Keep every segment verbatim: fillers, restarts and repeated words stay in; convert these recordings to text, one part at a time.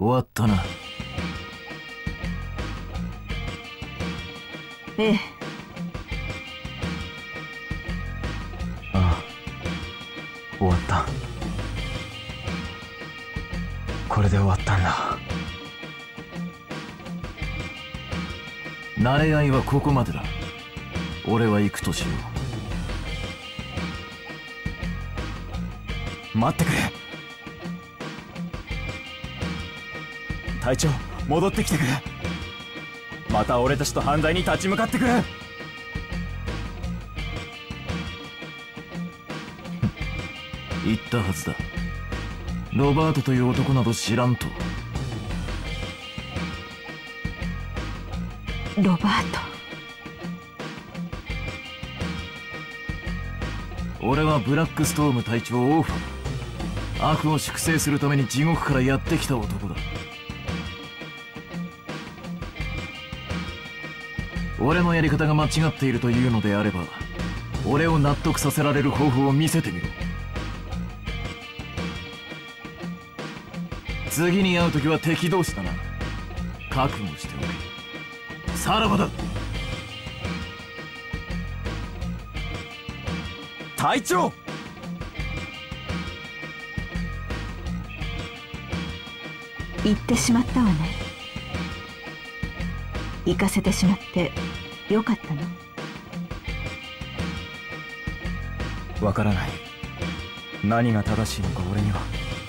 終わったな。 ええ。 ああ、終わった。これで終わったんだ。慣れ合いはここまでだ。俺は行くとしよう。待ってくれ。隊長、戻ってきてくれ。また俺たちと犯罪に立ち向かってくれ。言ったはずだ。ロバートという男など知らんと。 ロバート。 俺はブラックストーム隊長オーファー。悪を粛清するために地獄からやってきた男だ。俺のやり方が間違っているというのであれば、俺を納得させられる方法を見せてみろ。次に会う時は敵同士だな。覚悟しておけ。さらばだ。隊長。 言ってしまったわね。行かせてしまってよかったの？ わからない。何が正しいのか俺には。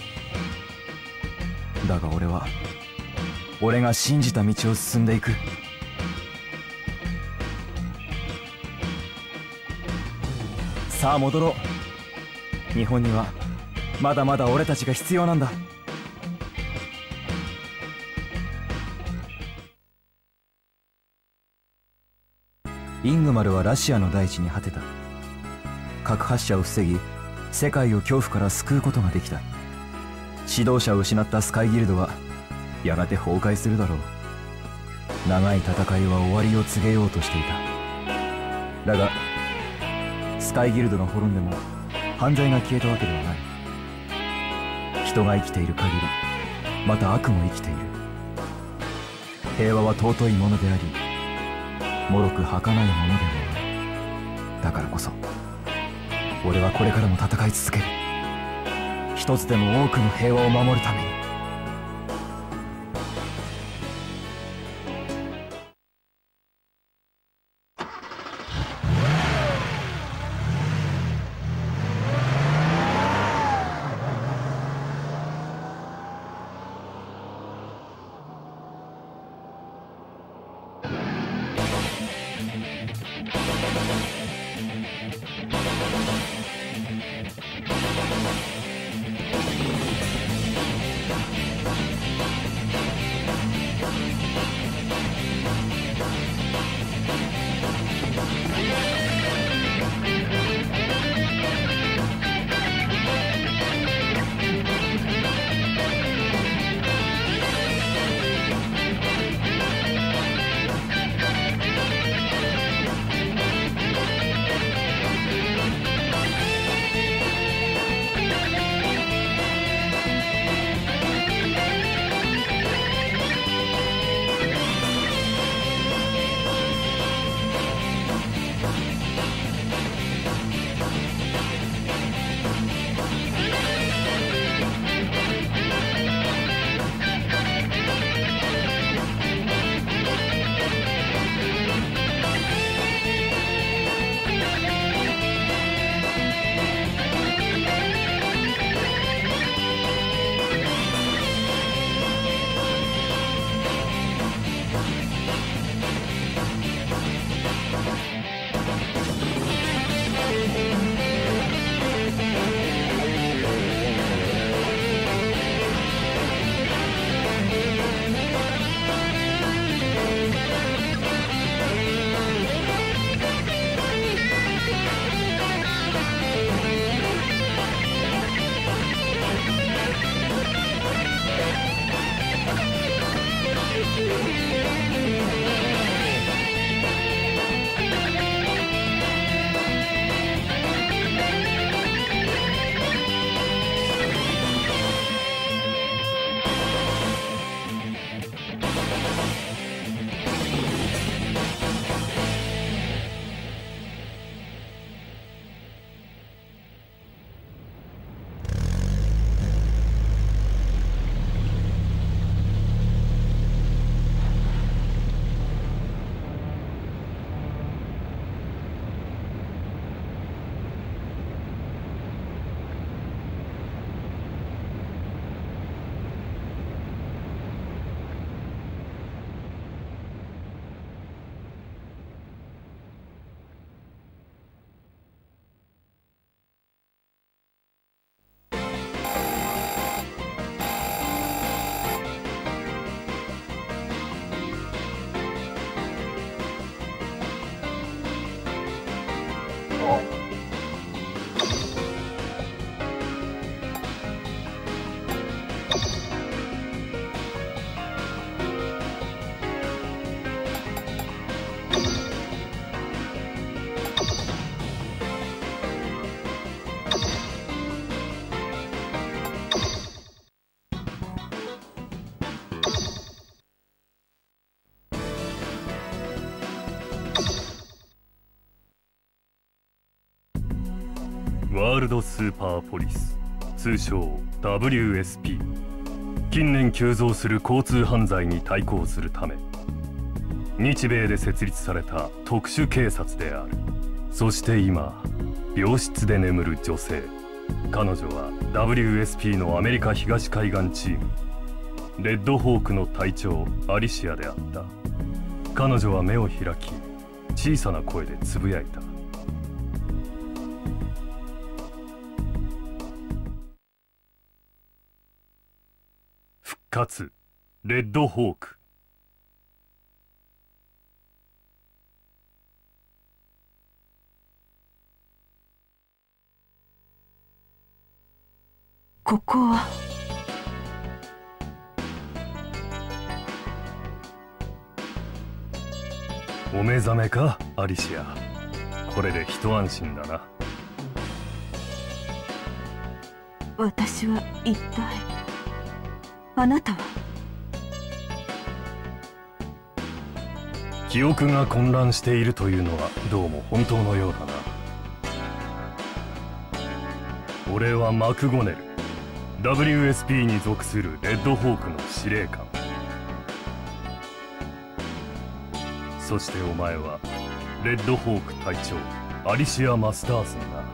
だが俺は俺が信じた道を進んでいく。さあ戻ろう。日本にはまだまだ俺たちが必要なんだ。イングマルはラシアの大地に果てた。核発射を防ぎ、世界を恐怖から救うことができた。指導者を失ったスカイギルドはやがて崩壊するだろう。長い戦いは終わりを告げようとしていた。だがスカイギルドが滅んでも犯罪が消えたわけではない。人が生きている限り、また悪も生きている。平和は尊いものであり、脆く儚いものでもある。だからこそ俺はこれからも戦い続ける。一つでも多くの平和を守るために。 ワールドスーパーポリス、通称 ダブリューエスピー。 近年急増する交通犯罪に対抗するため日米で設立された特殊警察である。そして今、病室で眠る女性、彼女は ダブリューエスピー のアメリカ東海岸チームレッドホークの隊長アリシアであった。彼女は目を開き、小さな声でつぶやいた。復活、レッドホーク。 ここは。 お目覚めか、アリシア。これで一安心だな。 私は一体、あなたは？ 記憶が混乱しているというのはどうも本当のようだな。俺はマクゴネル、 ダブリューエスピー に属するレッドホークの司令官。そしてお前はレッドホーク隊長アリシア・マスターソンだ。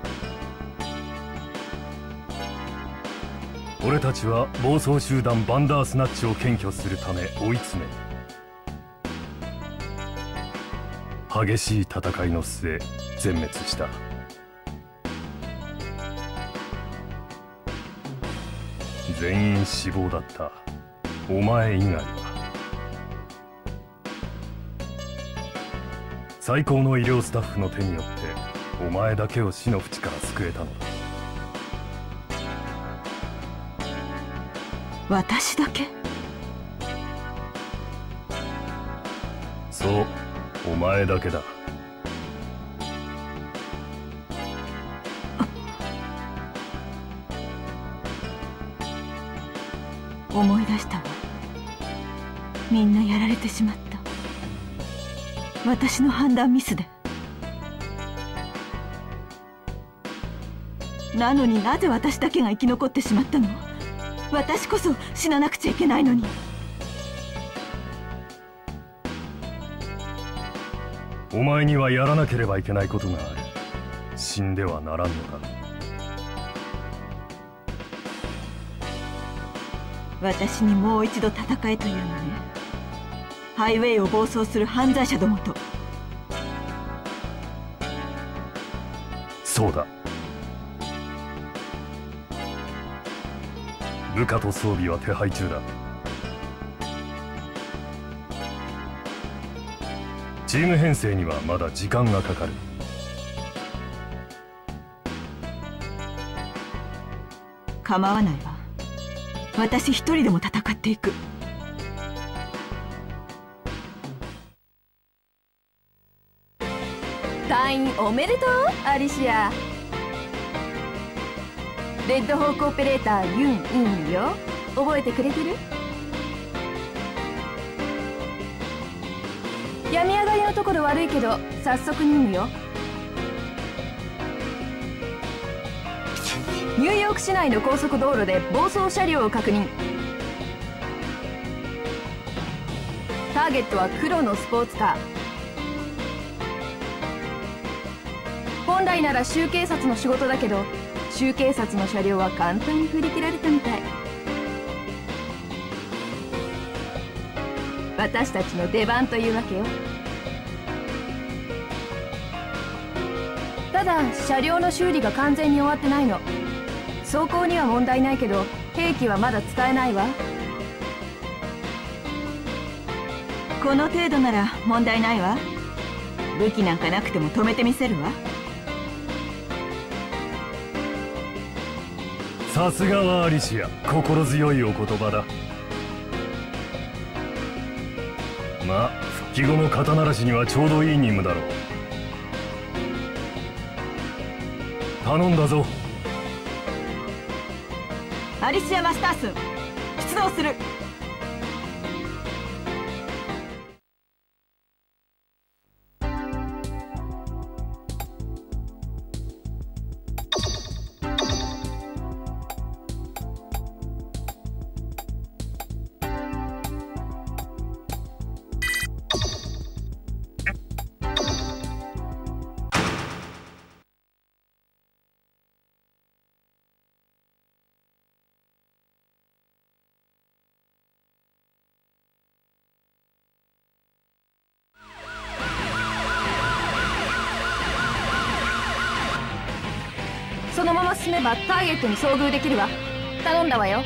俺たちは暴走集団バンダースナッチを検挙するため追い詰め、激しい戦いの末全滅した。全員死亡だった。お前以外は。最高の医療スタッフの手によってお前だけを死の淵から救えたのだ。 私だけ？ そう、お前だけだ。 思い出したわ。みんなやられてしまった。私の判断ミスで。なのになぜ私だけが生き残ってしまったの？私こそ死ななくちゃいけないのに。 お前にはやらなければいけないことがある。死んではならんのだ。 私にもう一度戦えというのね。ハイウェイを暴走する犯罪者どもと。 そうだ。部下と装備は手配中だ。チーム編成にはまだ時間がかかる。 構わないわ。私一人でも戦っていく。 退院おめでとう、アリシア。レッドホークオペレーターユン・インよ。覚えてくれてる？病み上がりのところ悪いけど早速任務よ。ニューヨーク市内の高速道路で暴走車両を確認。ターゲットは黒のスポーツカー。本来なら州警察の仕事だけど州警察の車両は簡単に振り切られたみたい。私たちの出番というわけよ。ただ車両の修理が完全に終わってないの。走行には問題ないけど兵器はまだ使えないわ。 この程度なら問題ないわ。武器なんかなくても止めてみせるわ。 さすがはアリシア、心強いお言葉だ。まあ復帰後の肩慣らしにはちょうどいい任務だろう。頼んだぞ。 アリシア・マスタースン、出動する。 進めばターゲットに遭遇できるわ。頼んだわよ。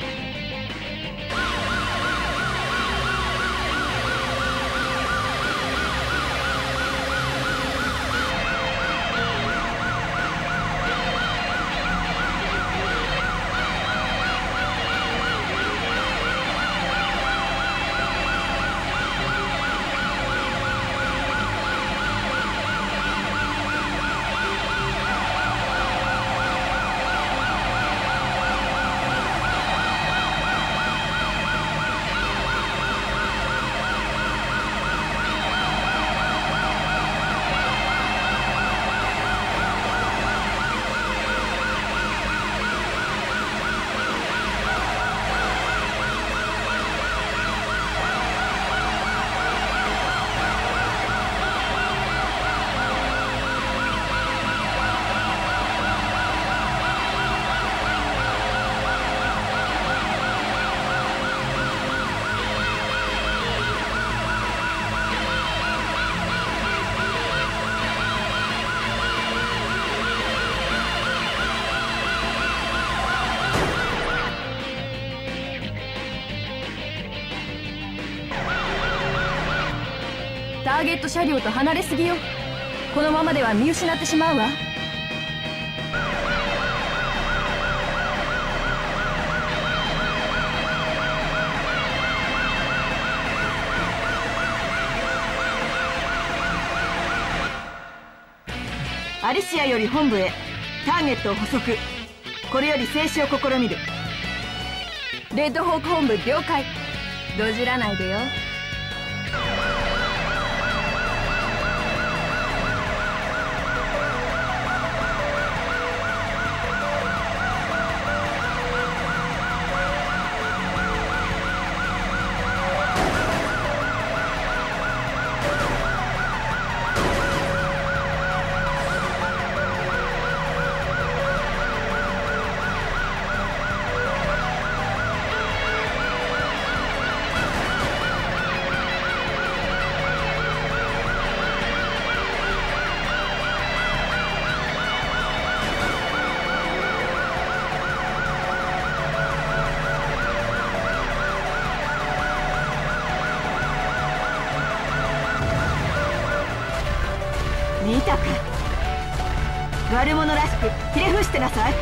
ターゲット車両と離れすぎよ。このままでは見失ってしまうわ。アリシアより本部へ。ターゲットを捕捉。これより静止を試みる。レッドホーク本部了解。どじらないでよ。見たか。悪者らしくひれ伏してなさい。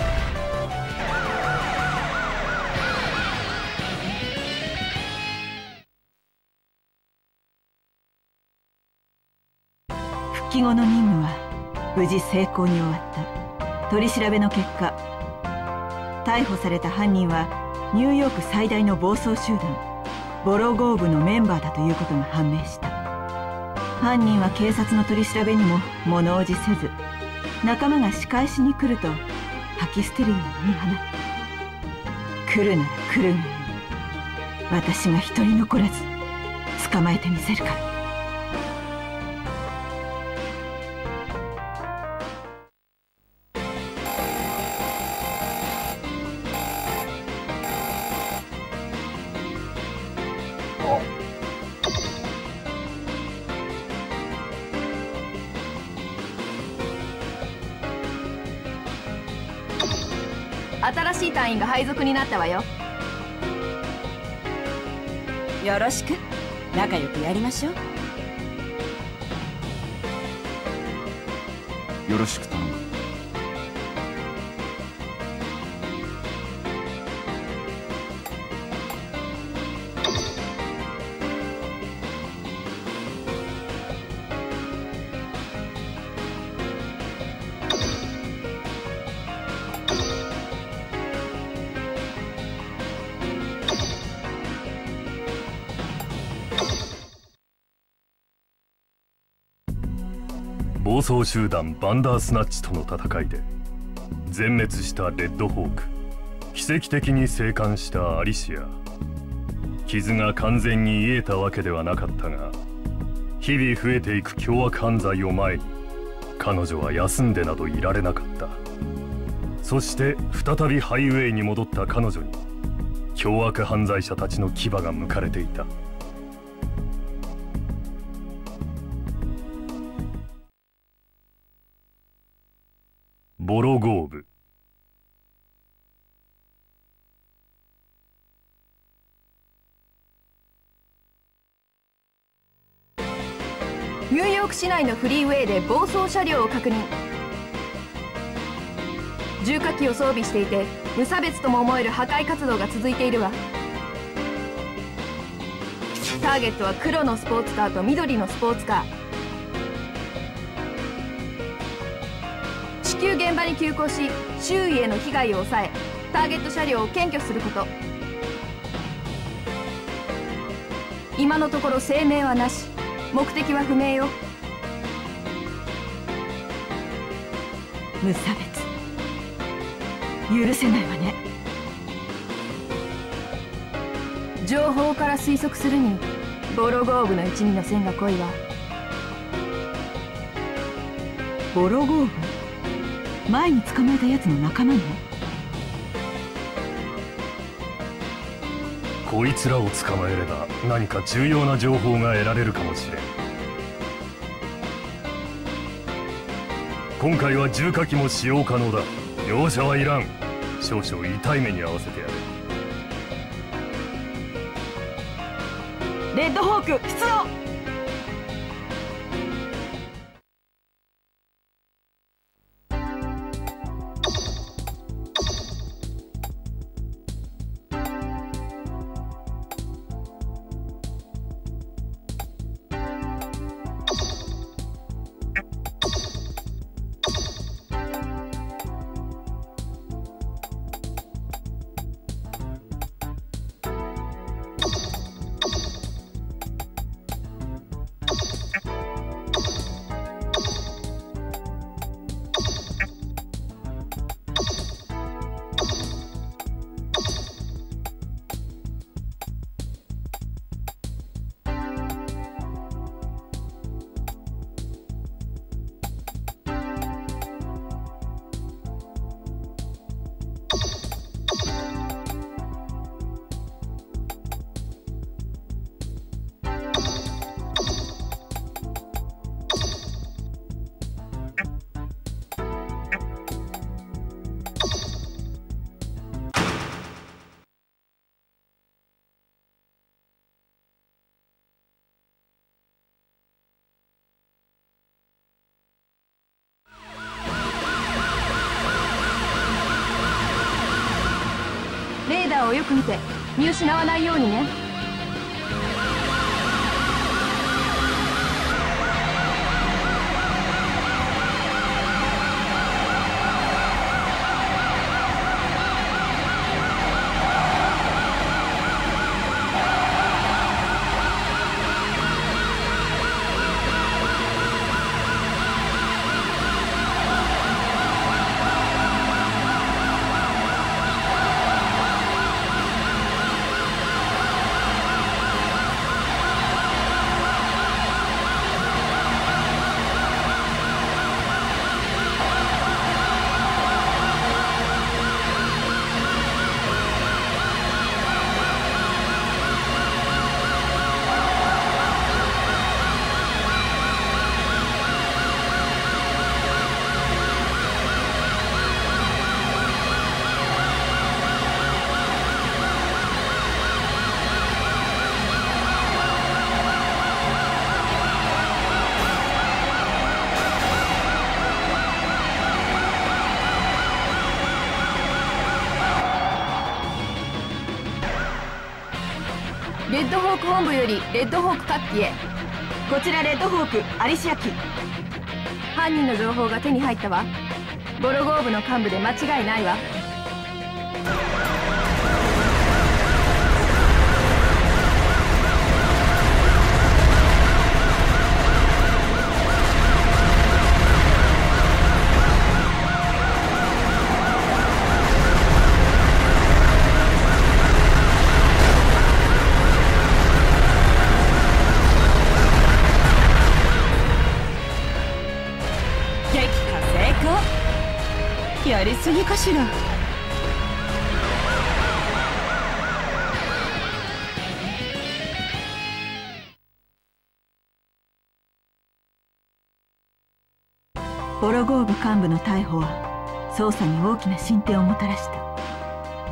復帰後の任務は無事成功に終わった。取り調べの結果、逮捕された犯人はニューヨーク最大の暴走集団ボロゴーブのメンバーだということが判明した。犯人は警察の取り調べにも物おじせず、仲間が仕返しに来ると吐き捨てるように言い放った。来るなら来るがいい。私が一人残らず捕まえてみせるから。新しい隊員が配属になったわよ。 よろしく。仲良くやりましょう。 よろしく頼む。 暴走集団バンダースナッチとの戦いで全滅したレッドホーク、奇跡的に生還したアリシア。傷が完全に癒えたわけではなかったが、日々増えていく凶悪犯罪を前に彼女は休んでなどいられなかった。そして再びハイウェイに戻った彼女に凶悪犯罪者たちの牙が向かれていた。ボロゴーブ、 ニューヨーク市内のフリーウェイで暴走車両を確認。重火器を装備していて無差別とも思える破壊活動が続いているわ。ターゲットは黒のスポーツカーと緑のスポーツカー。至急現場に急行し、周囲への被害を抑え、ターゲット車両を検挙すること。今のところ声明はなし、目的は不明よ。 無差別、許せないわね。 情報から推測するにボロゴーブの一味の線が濃いわ。 ボロゴーブ、前に捕まえたやつの仲間ね。 こいつらを捕まえれば何か重要な情報が得られるかもしれん。今回は重火器も使用可能だ。容赦はいらん。少々痛い目に遭わせてやる。 レッドホーク出動。 レーダーをよく見て見失わないようにね。レッドホーク本部よりレッドホーク各機へ。 こちらレッドホークアリシア機。 犯人の情報が手に入ったわ。ボロゴーブの幹部で間違いないわ。 やりすぎかしら。 ボロゴーブ幹部の逮捕は捜査に大きな進展をもたらした。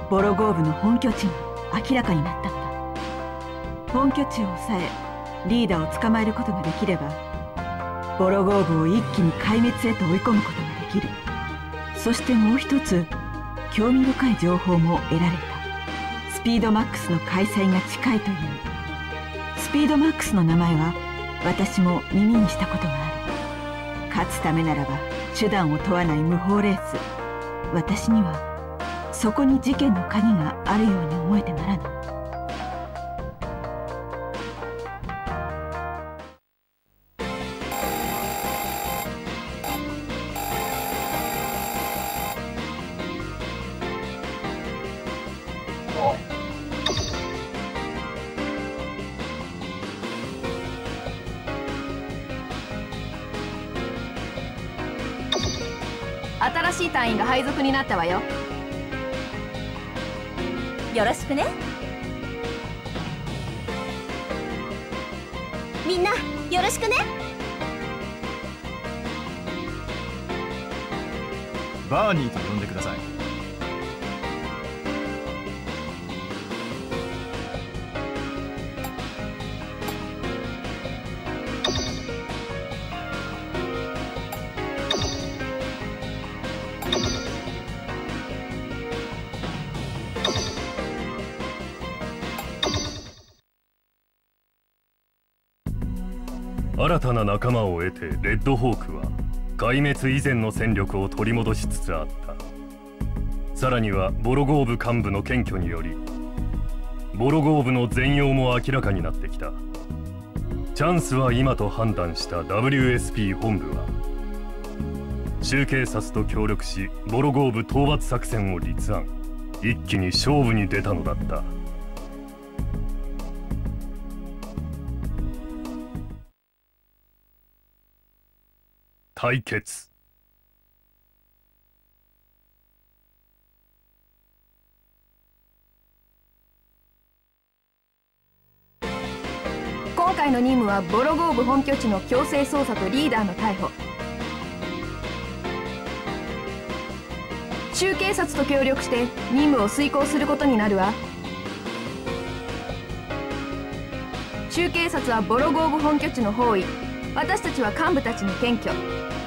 ボロゴーブの本拠地が明らかになったのだ。本拠地を抑えリーダーを捕まえることができればボロゴーブを一気に壊滅へと追い込むことができる。そしてもう一つ興味深い情報も得られた。スピードマックスの開催が近いという。スピードマックスの名前は私も耳にしたことがある。勝つためならば手段を問わない無法レース。私にはそこに事件の鍵があるように思えてならない。 新しい隊員が配属になったわよ。 よろしくね。みんなよろしくね。 バーニーと呼んでください。 新たな仲間を得てレッドホークは壊滅以前の戦力を取り戻しつつあった。さらにはボロゴーブ幹部の検挙によりボロゴーブの全容も明らかになってきた。チャンスは今と判断した ダブリューエスピー 本部は州警察と協力しボロゴーブ討伐作戦を立案。一気に勝負に出たのだった。対決。 今回の任務はボロゴーブ本拠地の強制捜査とリーダーの逮捕。州警察と協力して任務を遂行することになるわ。州警察はボロゴーブ本拠地の包囲、私たちは幹部たちの検挙。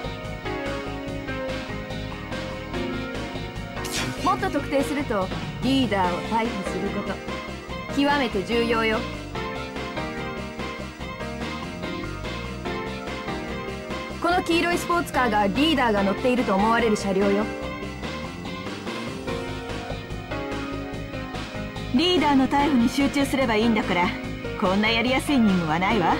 もっと特定するとリーダーを逮捕すること、極めて重要よ。この黄色いスポーツカーがリーダーが乗っていると思われる車両よ。 リーダーの逮捕に集中すればいいんだから、こんなやりやすい任務はないわ。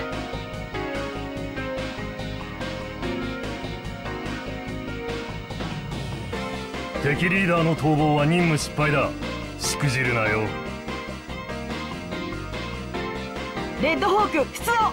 敵リーダーの逃亡は任務失敗だ。しくじるなよ。 レッドホーク出動。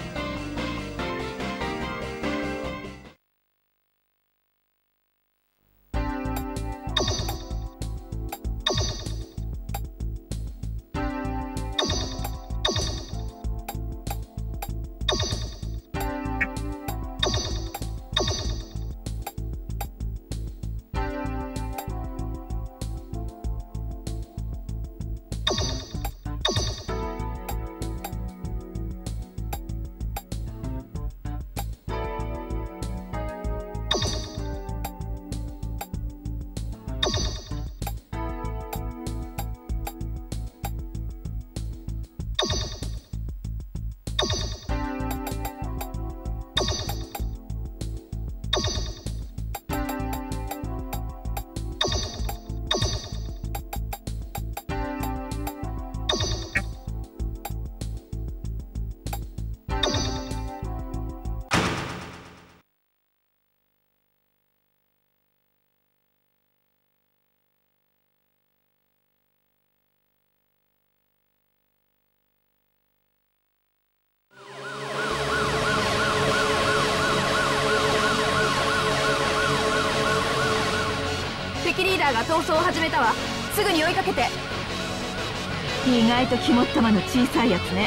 敵リーダーが逃走を始めたわ。すぐに追いかけて。 意外と肝っ玉の小さいやつね。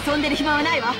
遊んでる暇はないわ。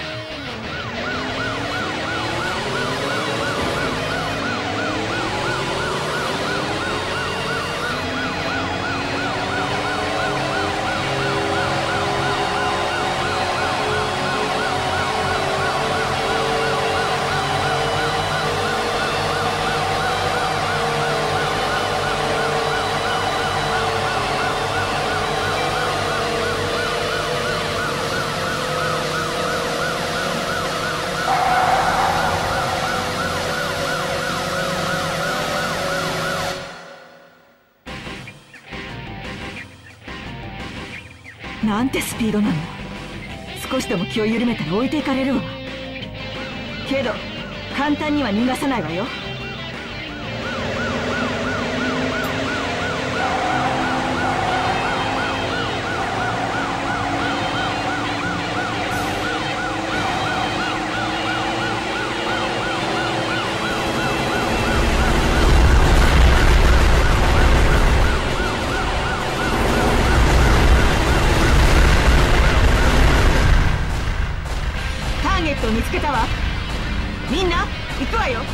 なんてスピードなの。少しでも気を緩めたら置いていかれるわ。けど簡単には逃がさないわよ。見つけたわ。みんな行くわよ。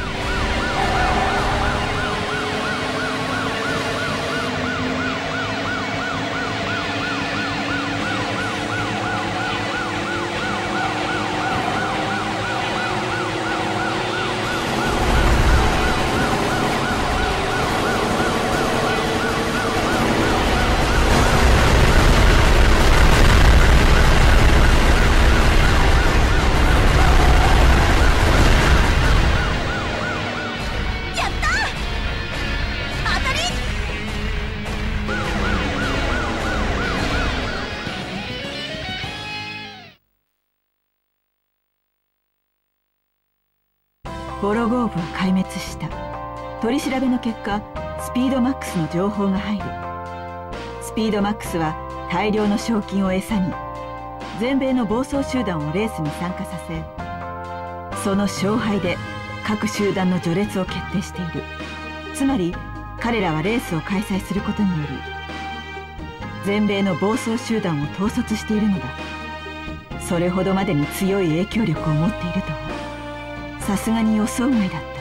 ボロゴーブは壊滅した。取り調べの結果、スピードマックスの情報が入る。スピードマックスは大量の賞金を餌に全米の暴走集団をレースに参加させ、その勝敗で各集団の序列を決定している。つまり彼らはレースを開催することにより全米の暴走集団を統率しているのだ。それほどまでに強い影響力を持っているとはさすがに予想外だった。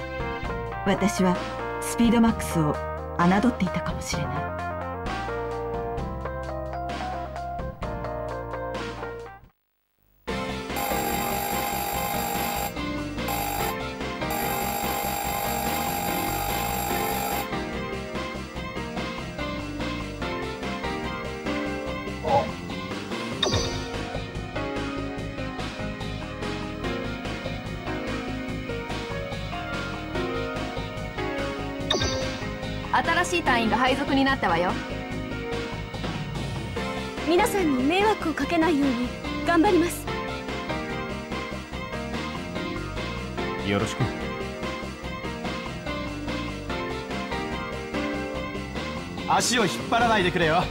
私はスピードマックスを侮っていたかもしれない。 新しい隊員が配属になったわよ。 皆さんに迷惑をかけないように頑張ります。 よろしく。足を引っ張らないでくれよ。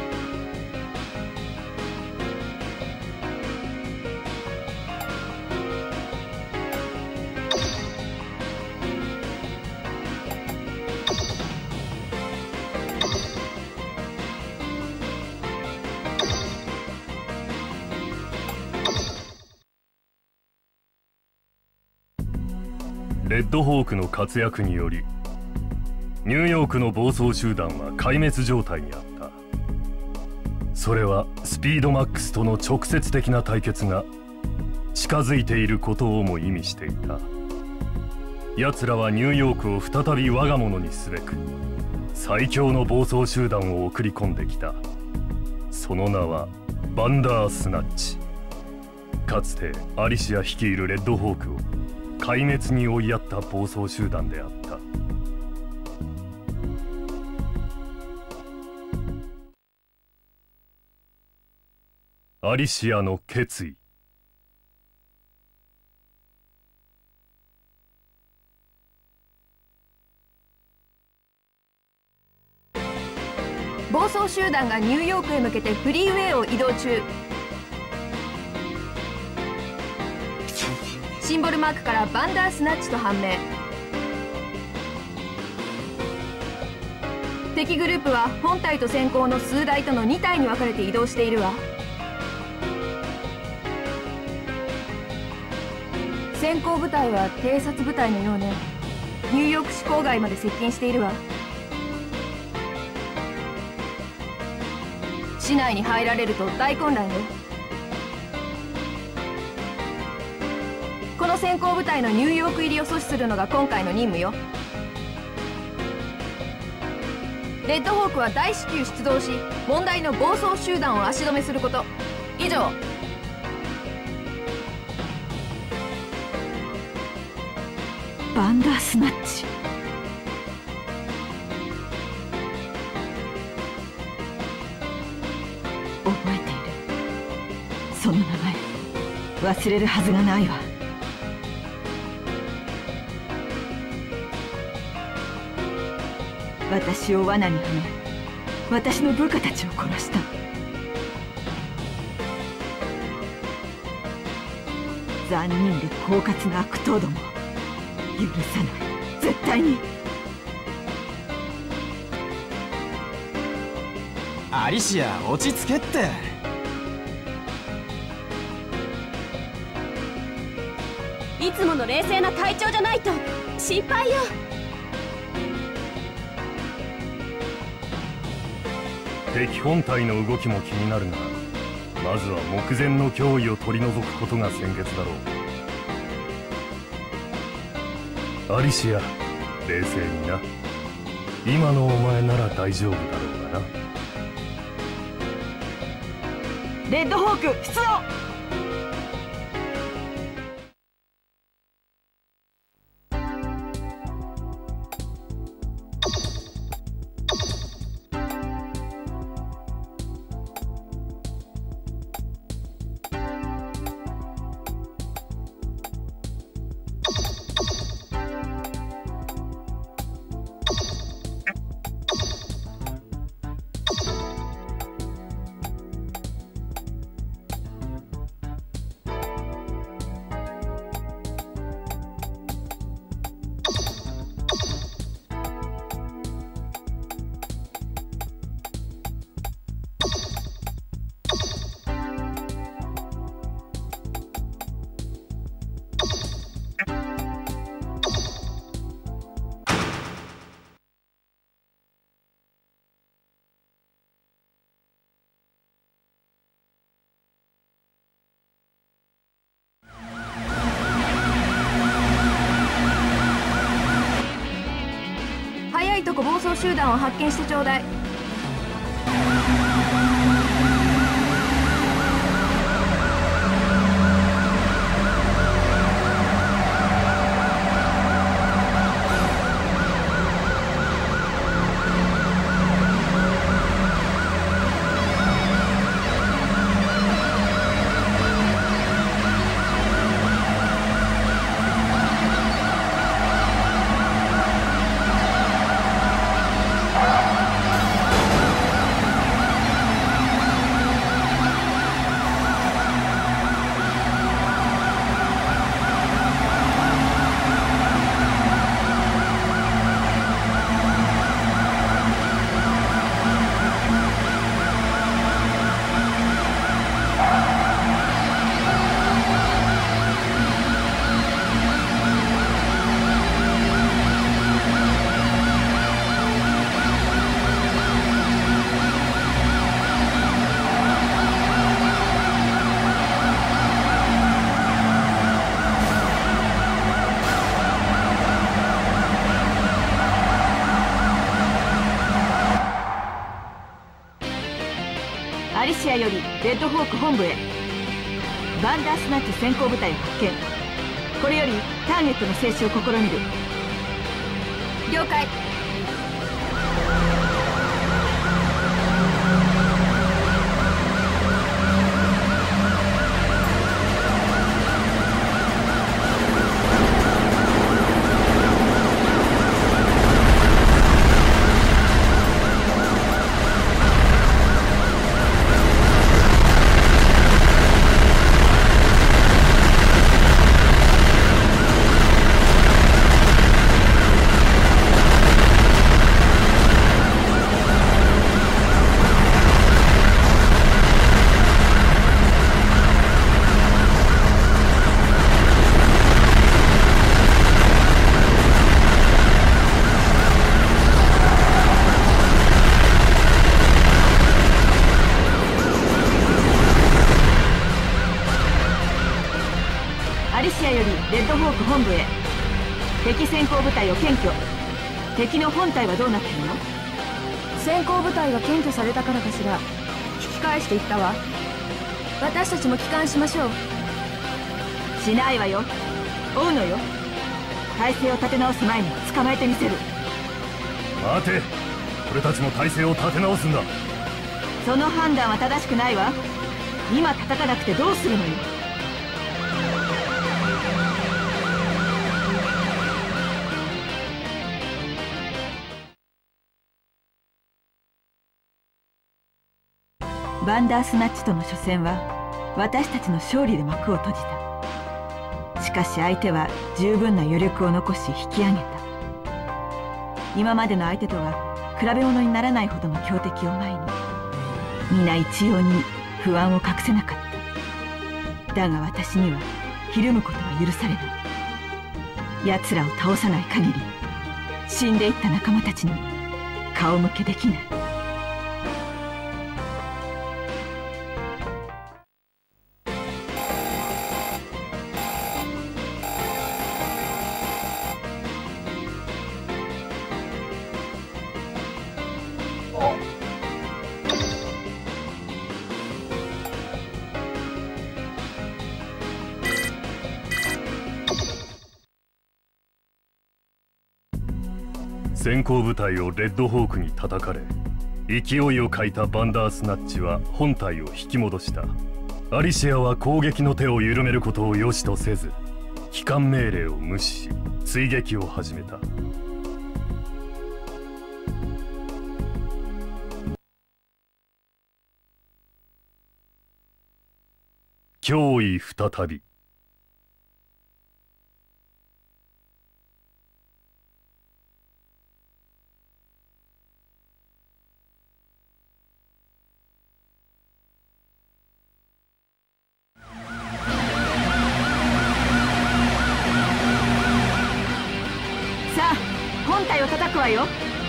レッドホークの活躍によりニューヨークの暴走集団は壊滅状態にあった。それはスピードマックスとの直接的な対決が近づいていることをも意味していた。奴らはニューヨークを再び我が物にすべく最強の暴走集団を送り込んできた。その名はバンダースナッチ。かつてアリシア率いるレッドホークを壊滅に追いやった暴走集団であった。アリシアの決意。 暴走集団がニューヨークへ向けてフリーウェイを移動中。シンボルマークからバンダースナッチと判明。敵グループは本隊と先行の数台とのに隊に分かれて移動しているわ。 先行部隊は偵察部隊のようね。ニューヨーク市郊外まで接近しているわ。市内に入られると大混乱よ。この先行部隊のニューヨーク入りを阻止するのが今回の任務よ。レッドホークは大至急出動し、問題の暴走集団を足止めすること。以上。 バンダースナッチ。覚えている。その名前忘れるはずがないわ。私を罠にはめ、私の部下たちを殺した。残忍で狡猾な悪党ども、許さない、絶対に。 アリシア、落ち着けって。 いつもの冷静な隊長じゃないと心配よ。 敵本体の動きも気になるが、まずは目前の脅威を取り除くことが先決だろう。アリシア、冷静にな。今のお前なら大丈夫だろうがな。 レッドホーク出動。 早いとこ暴走集団を発見してちょうだい。 アリシアよりレッドホーク本部へ。バンダースナッチ先行部隊を発見。これよりターゲットの静止を試みる。 了解。 「 レッドホーク本部へ。敵先行部隊を検挙。敵の本体はどうなってるの？ 先行部隊が検挙されたからかしら。引き返していったわ。私たちも帰還しましょう。 しないわよ。追うのよ。体勢を立て直す前に捕まえてみせる。 待て、俺たちも体勢を立て直すんだ。 その判断は正しくないわ。今叩かなくてどうするのよ。バンダースナッチとの初戦は私たちの勝利で幕を閉じた。しかし相手は十分な余力を残し引き上げた。今までの相手とは比べ物にならないほどの強敵を前に、皆一様に不安を隠せなかった。だが私にはひるむことは許されない。奴らを倒さない限り死んでいった仲間たちに顔向けできない。 先行部隊をレッドホークに叩かれ、勢いを欠いたバンダースナッチは本体を引き戻した。アリシアは攻撃の手を緩めることを良しとせず、帰還命令を無視し追撃を始めた。脅威再び。 さあ、本体を叩くわよ。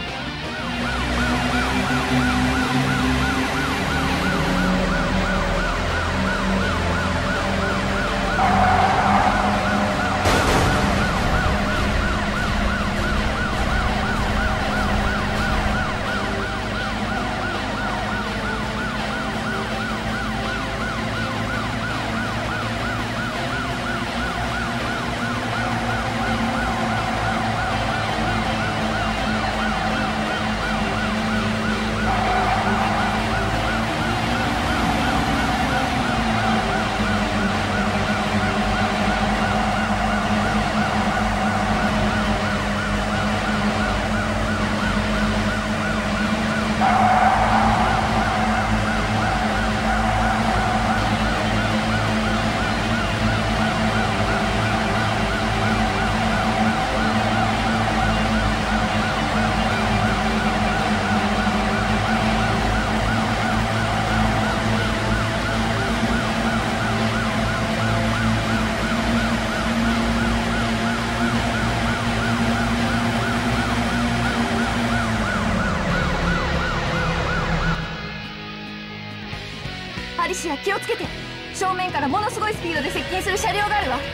アリシア、気をつけて。正面からものすごいスピードで接近する車両があるわ。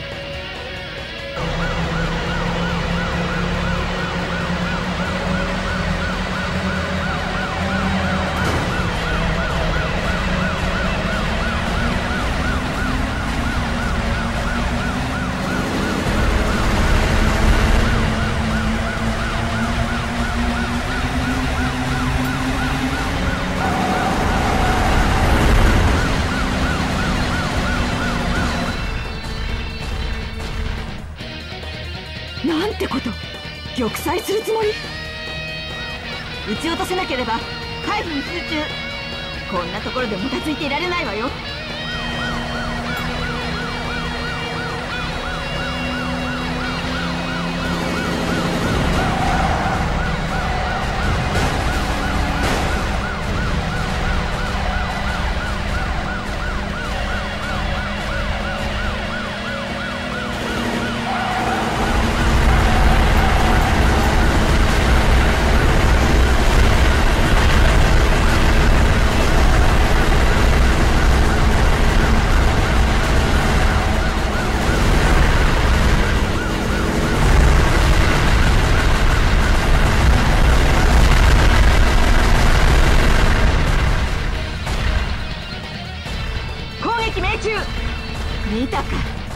なんてこと。玉砕するつもり？撃ち落とせなければ回避に集中。こんなところでもたついていられないわよ。 見たか。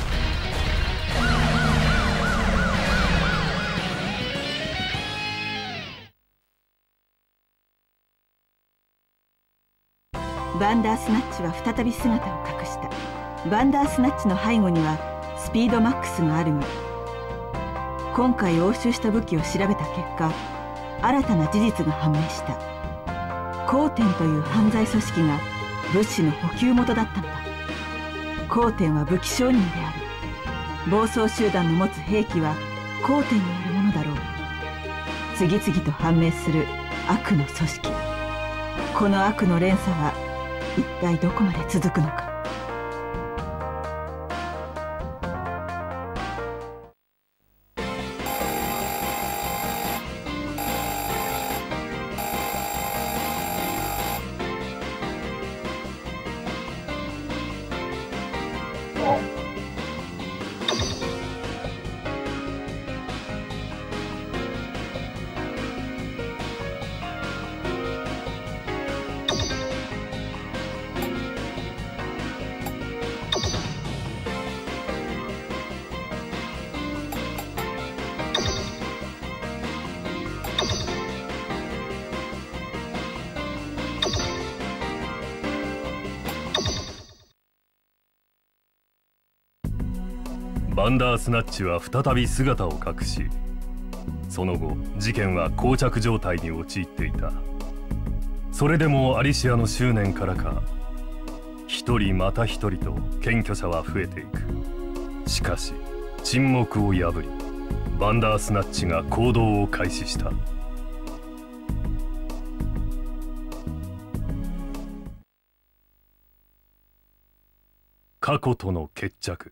バンダースナッチは再び姿を隠した。バンダースナッチの背後にはスピードマックスがあるが、今回押収した武器を調べた結果、新たな事実が判明した。コ天という犯罪組織が物資の補給元だったのだ。コ天は武器商人である。暴走集団の持つ兵器はコ天によるものだろう。次々と判明する悪の組織。この悪の連鎖は一体どこまで続くのか。 バンダースナッチは再び姿を隠し、その後事件は膠着状態に陥っていた。それでもアリシアの執念からか、一人また一人と検挙者は増えていく。しかし沈黙を破り、バンダースナッチが行動を開始した。過去との決着。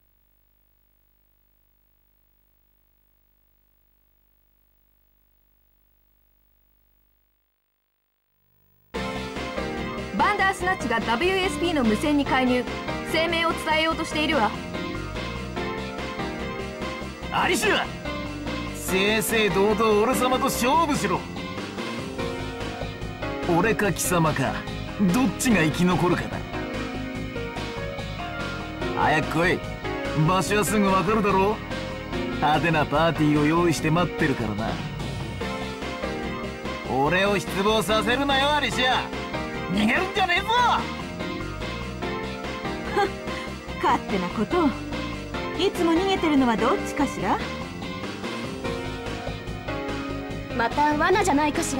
バンダースナッチが ダブリューエスピー の無線に介入、声明を伝えようとしているわ。 アリシア、正々堂々俺様と勝負しろ。俺か貴様か、どっちが生き残るかだ。早く来い。場所はすぐ分かるだろう。派手なパーティーを用意して待ってるからな。俺を失望させるなよアリシア。逃げるんじゃねえぞ。 勝手なことを。いつも逃げてるのはどっちかしら。 また罠じゃないかしら。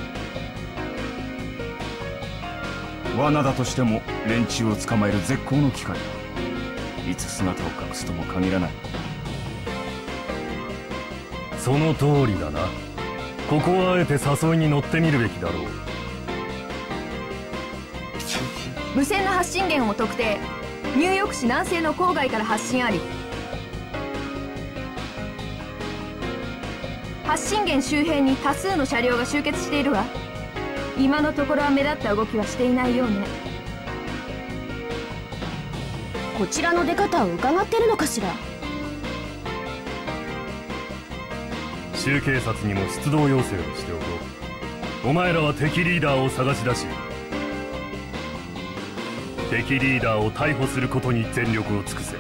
罠だとしても連中を捕まえる絶好の機会だ。いつ姿を隠すとも限らない。 その通りだな。ここはあえて誘いに乗ってみるべきだろう。 無線の発信源を特定。ニューヨーク市南西の郊外から発信あり。発信源周辺に多数の車両が集結しているわ。今のところは目立った動きはしていないようね。 こちらの出方を伺ってるのかしら。 州警察にも出動要請をしておこう。お前らは敵リーダーを探し出し、敵リーダーを逮捕することに全力を尽くせ。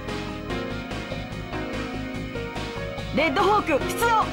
レッドホーク出動。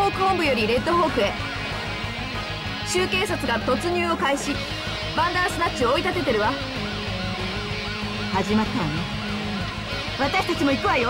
ーク本部よりレッドホークへ。州警察が突入を開始。バンダースナッチを追い立ててるわ。 始まったわね。私たちも行くわよ。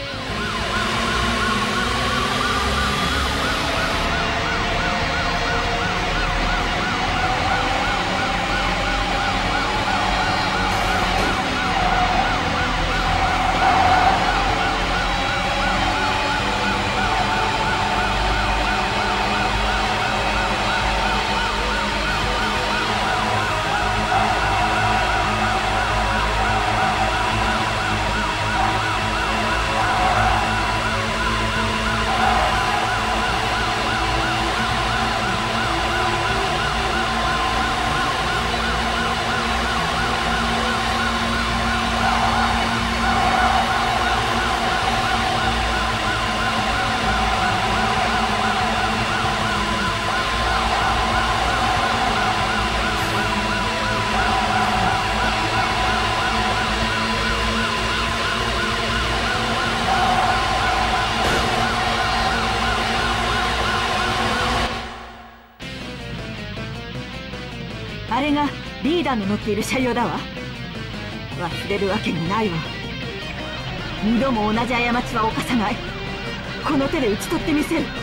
あれがリーダーの乗っている車両だわ。忘れるわけにないわ。二度も同じ過ちは犯さない。この手で討ち取ってみせる。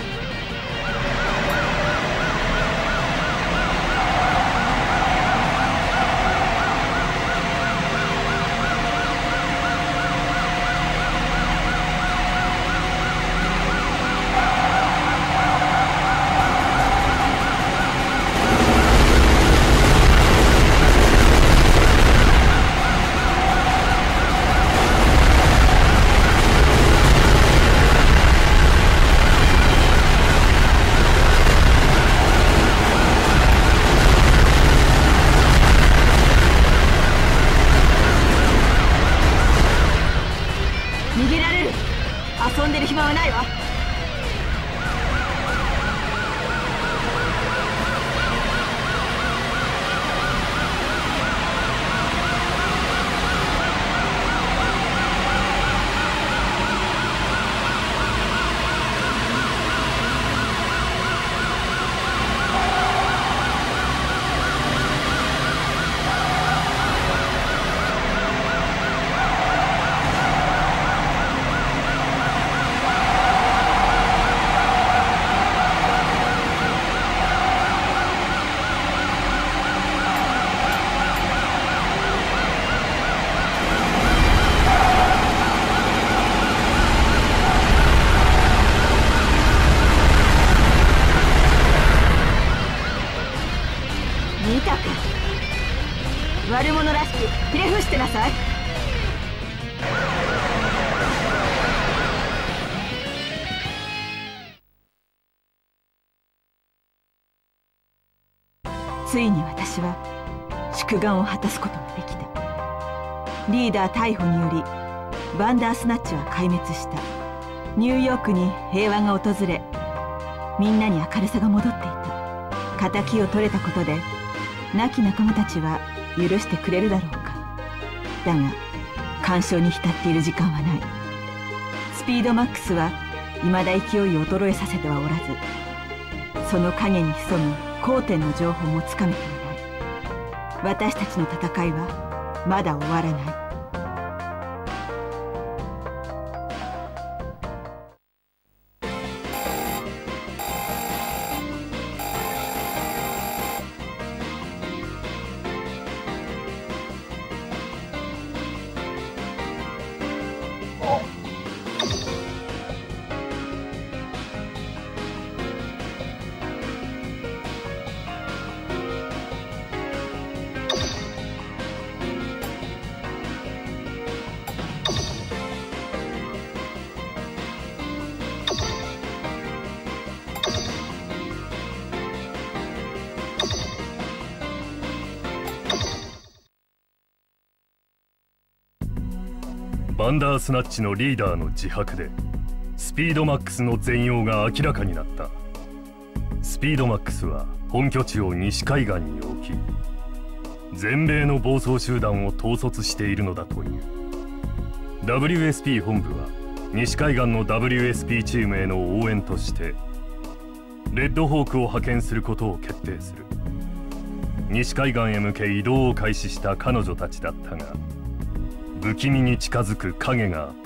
遊んでる暇はないわ。悪者らしくひれ伏してなさい。ついに私は宿願を果たすことができた。リーダー逮捕によりバンダースナッチは壊滅した。ニューヨークに平和が訪れ、みんなに明るさが戻っていた。敵を取れたことで亡き仲間たちは許してくれるだろうか。だが感傷に浸っている時間はない。スピードマックスは未だ勢いを衰えさせてはおらず、その影に潜む交点の情報もつかめていない。私たちの戦いはまだ終わらない。 バンダースナッチのリーダーの自白でスピードマックスの全容が明らかになった。スピードマックスは本拠地を西海岸に置き、全米の暴走集団を統率しているのだという。 ダブリューエスピー 本部は西海岸の ダブリューエスピー チームへの応援としてレッドホークを派遣することを決定する。西海岸へ向け移動を開始した彼女たちだったが、不気味に近づく影があった。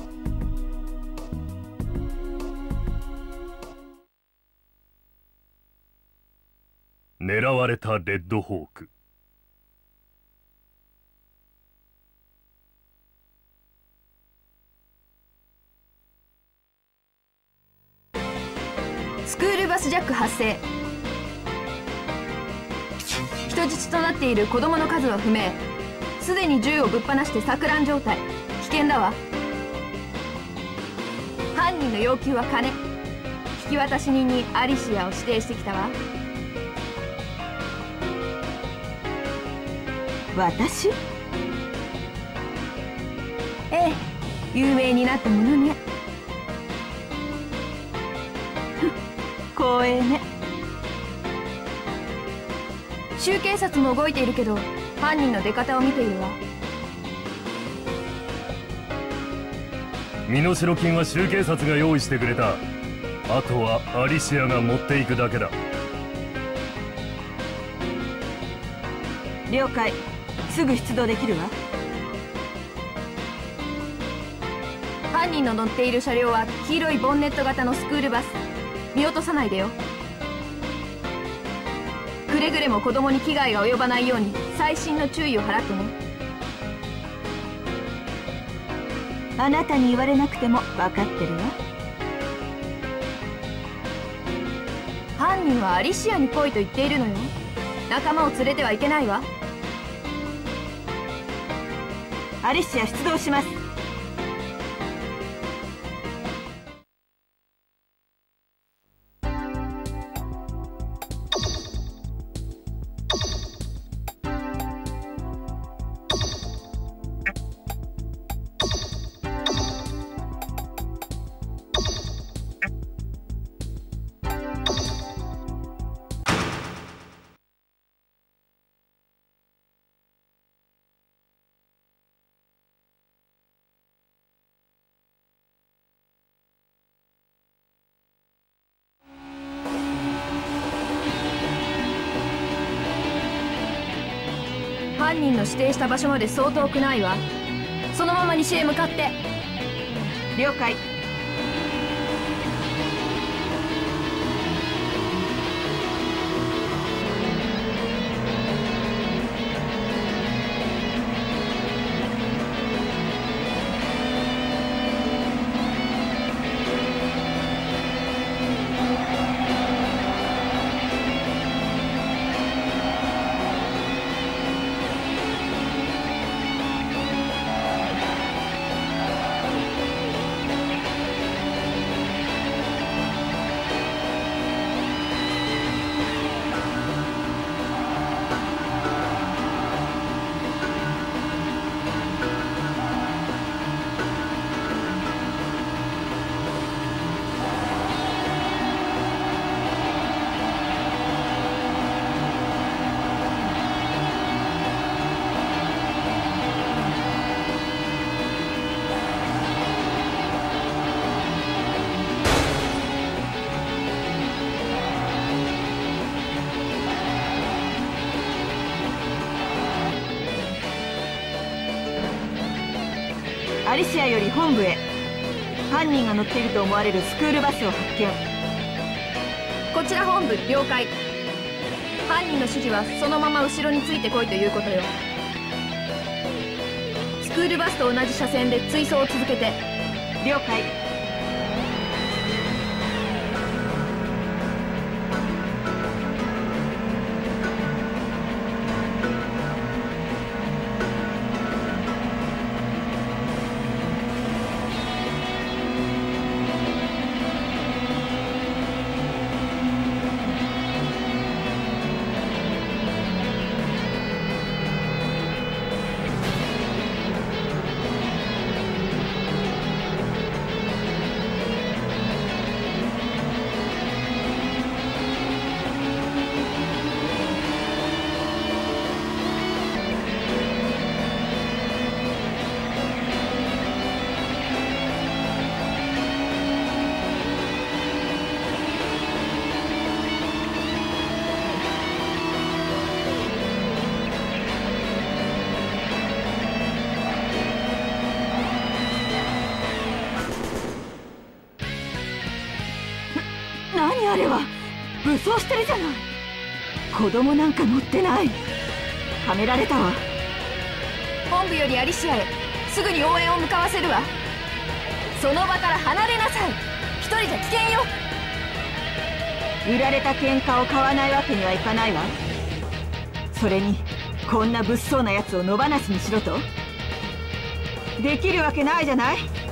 狙われたレッドホーク。 スクールバスジャック発生。人質となっている子供の数は不明。すでに銃をぶっ放して錯乱状態。危険だわ。犯人の要求は金。引き渡し人にアリシアを指定してきたわ。 私？ ええ、有名になったものね。 光栄ね。 州警察も動いているけど、犯人の出方を見ているわ。 身代金は州警察が用意してくれた。あとはアリシアが持っていくだけだ。 了解。すぐ出動できるわ。 犯人の乗っている車両は黄色いボンネット型のスクールバス。見落とさないでよ。くれぐれも子供に危害が及ばないように細心の注意を払ってね。 あなたに言われなくても分かってるわ。 犯人はアリシアに来いと言っているのよ。仲間を連れてはいけないわ。 アリシア出動します。 犯人の指定した場所までそう遠くないわ。そのまま西へ向かって。 了解。アリシアより本部へ。犯人が乗っていると思われるスクールバスを発見。 こちら本部了解。犯人の指示はそのまま後ろについてこいということよ。スクールバスと同じ車線で追走を続けて。 了解。 走してるじゃない。子供なんか乗ってない。はめられたわ。 本部よりアリシアへすぐに応援を向かわせるわ。その場から離れなさい。一人じゃ危険よ。 売られた喧嘩を買わないわけにはいかないわ。それにこんな物騒なやつを野放しにしろとできるわけないじゃない。